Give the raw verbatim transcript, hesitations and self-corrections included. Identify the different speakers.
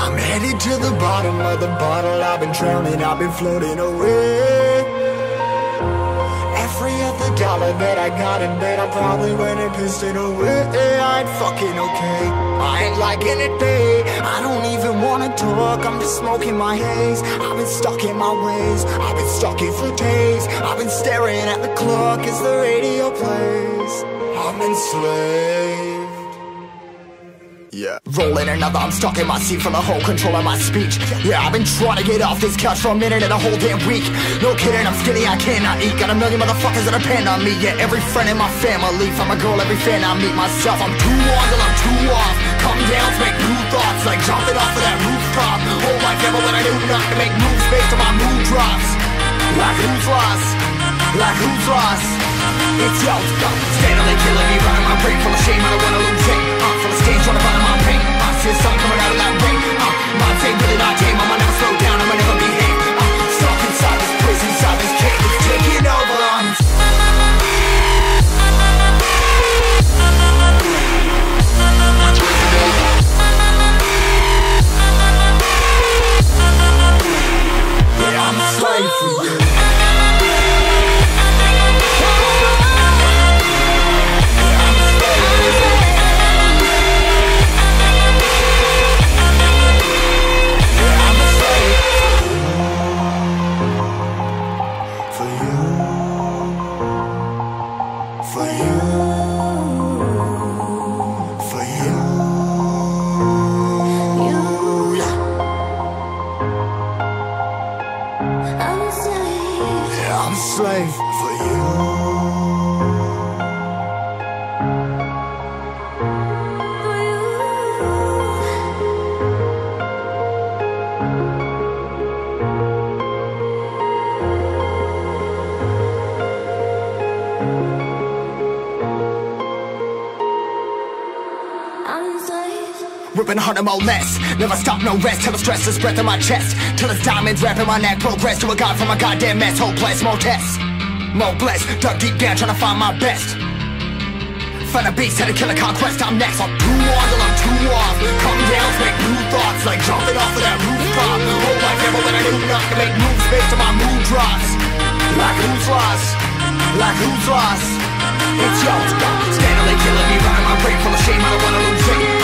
Speaker 1: I'm headed to the bottom of the bottle. I've been drowning, I've been floating away. Every other dollar that I got in bed, I probably went and pissed it away. I ain't fucking okay, I ain't liking it, babe. I don't even wanna talk, I'm just smoking my haze. I've been stuck in my ways, I've been stuck here for days. I've been staring at the clock as the radio plays. I'm enslaved. Yeah. Rolling another, I'm stuck in my seat from the whole control of my speech. Yeah, I've been trying to get off this couch for a minute and a whole damn week. No kidding, I'm skinny, I cannot eat. Got a million motherfuckers that depend on me. Yeah, every friend in my family, from a girl, every fan I meet myself. I'm too on till I'm too off. Come down to make new thoughts, like jumping off of that rooftop. Whole life never when I do not to make moves based on my mood drops. Like who's lost? Like who's lost? It's yo, steadily killing me, running my brain full of shame. I don't wanna lose it. Uh, full of stage, trying to find my pain. I see the sun coming out of that rain. Uh, my day really not tame. I'ma never slow down. I'ma never behave. Uh, stuck inside this prison, inside this cage, it's taking over. I'm yeah, I'm a slave for you. I'm a slave for you. Ripping hard and more less. Never stop, no rest. Till the stress is breath in my chest. Till it's diamonds wrapping my neck. Progress to a god from a goddamn mess. Hopeless, more tests, more blessed. Dug deep down trying to find my best. Find a beast, had to kill a conquest. I'm next. I'm too on till I'm too off. Come down to make new thoughts, like jumping off of that rooftop. Whole life never when I do not to make moves based on my mood drops. Like who's lost? Like who's lost? It's yo, steadily killing me, running my brain full of shame. I don't wanna lose it.